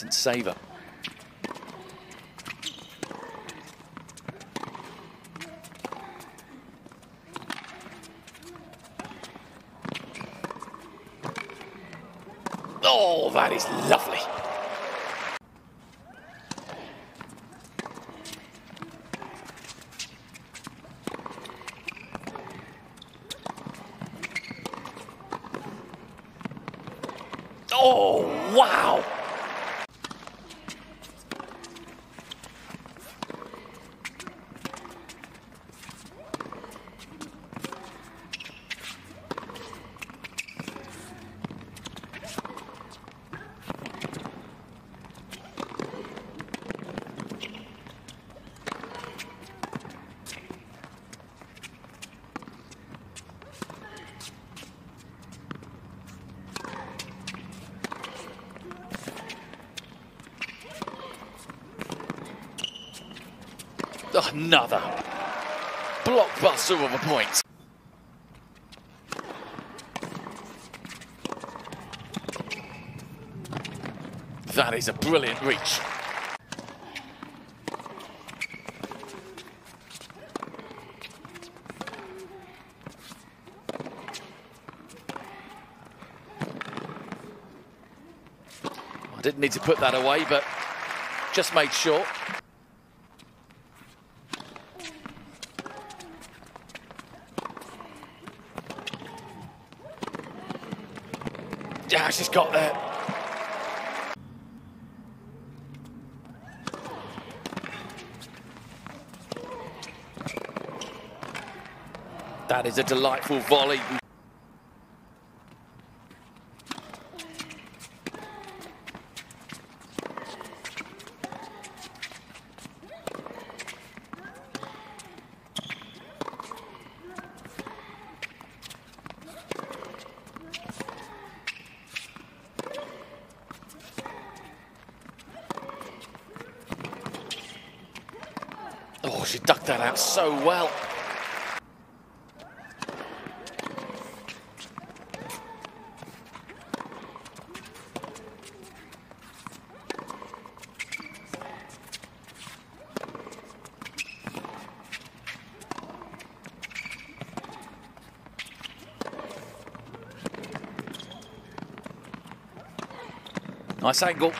decent saver. Oh, that is lovely. Oh, wow. Another blockbuster of a point. That is a brilliant reach. I didn't need to put that away, but just made sure. Yeah, she's got there. That is a delightful volley. Oh, she ducked that out so well. Nice angle.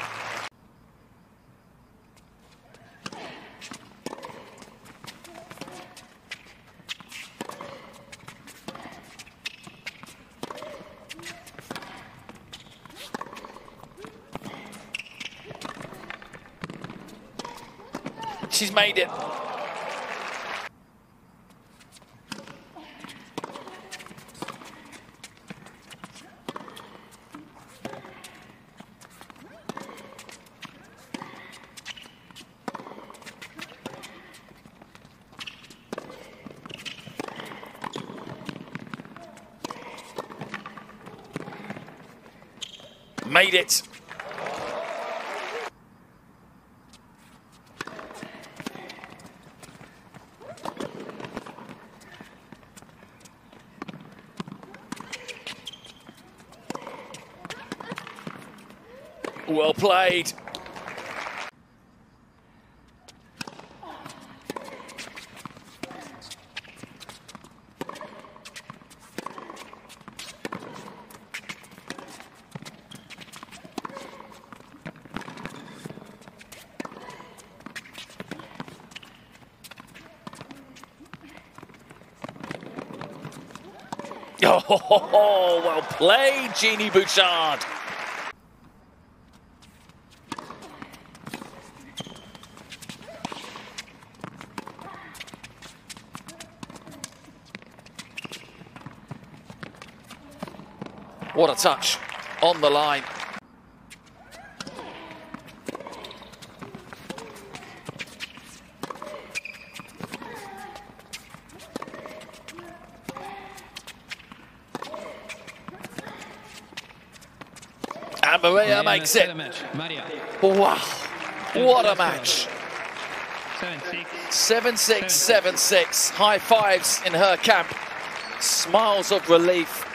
She's made it. Made it. Well played. Oh, well played, Genie Bouchard. What a touch on the line. And Maria makes it. Wow, what a match. 7-6, 7-6. High fives in her camp. Smiles of relief.